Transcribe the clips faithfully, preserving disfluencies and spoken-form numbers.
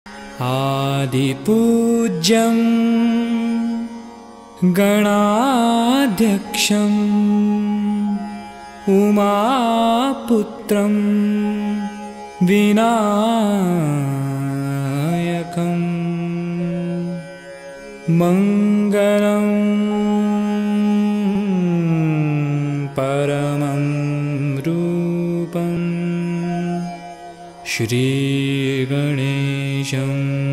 आदिपूज्यं गणाध्यक्षं उमापुत्रं विनायकं मंगलं परमं रूपं श्री गणेशं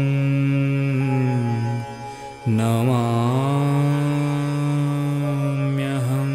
नमाम्यहम्।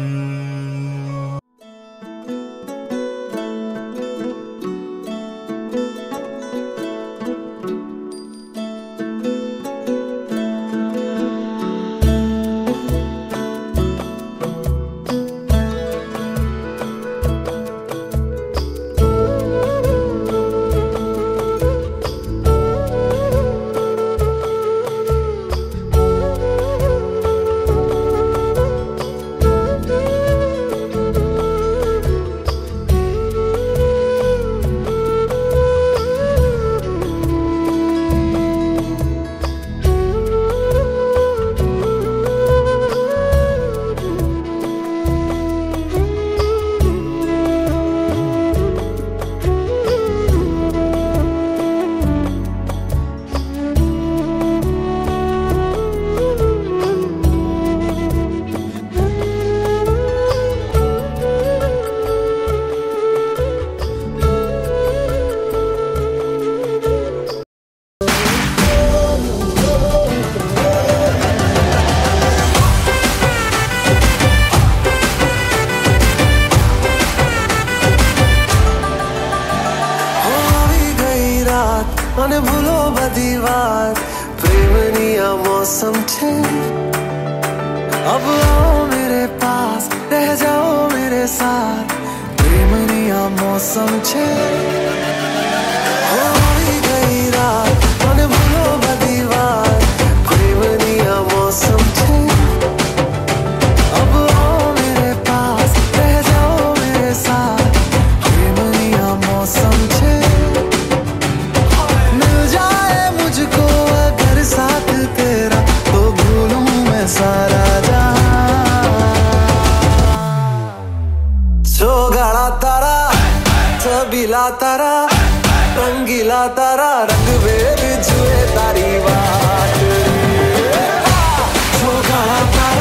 મને ભૂલો બધી વાત પ્રેમની આ मौसम છે अब आओ मेरे पास रह जाओ मेरे साथ प्रेमनी आ मौसम છે હોઈ ગઈ રાત મને ભૂલો બધી વાત પ્રેમની આ मौसम છે अब आओ मेरे पास रह जाओ मेरे साथ प्रेमनी आ मौसम છે साथ तेरा तो भूलूं मैं सारा जहां चौगाड़ा तारा छबीला तारा रंगीला तारा रंग वेद जुए तारी बात चौगाड़ा तारा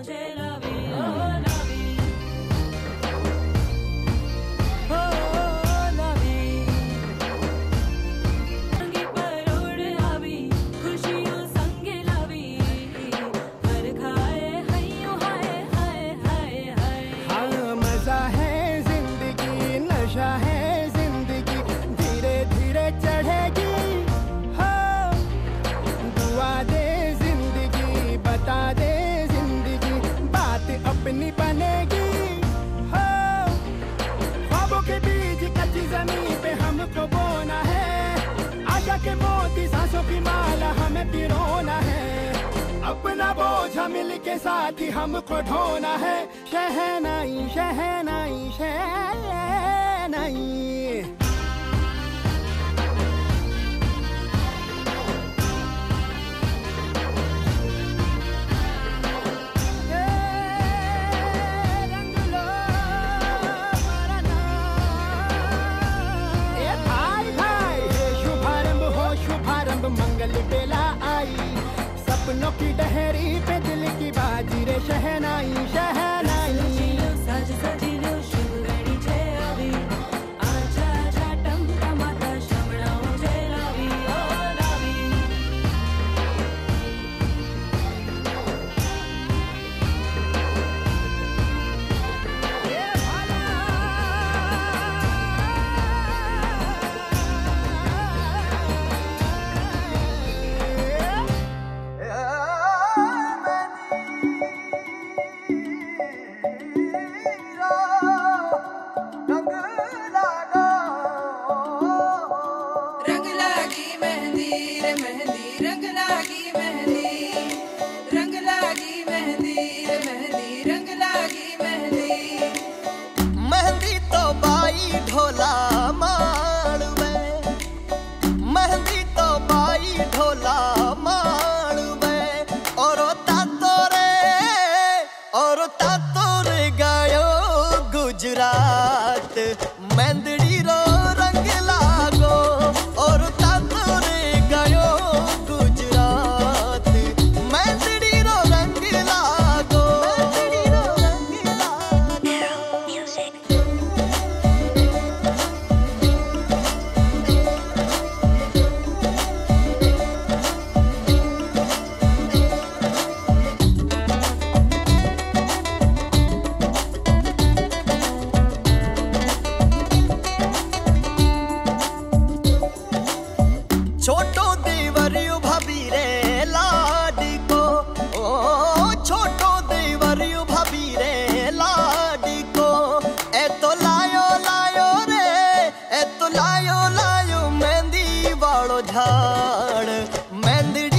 अपनी बनेगी हो ख्वाबों के बीच कच्ची जमीन पे हमको बोना है आशा के मोती सांसों की माला हमें पिरोना है अपना बोझा मिल के साथ ही हमको ढोना है शहनाई शहनाई शहनाई मंगल बेला आई सपनों की डहरी पे दिल की बाजी रे शहनाई शहनाई सज सजिलो शुभ घड़ी छे अभी आजा आजा टमटमाता शमणाओ जे लावी ओ लावी ये भाला ढोला माड़ में मेहंदी तो बाई झाड़ मेहंदी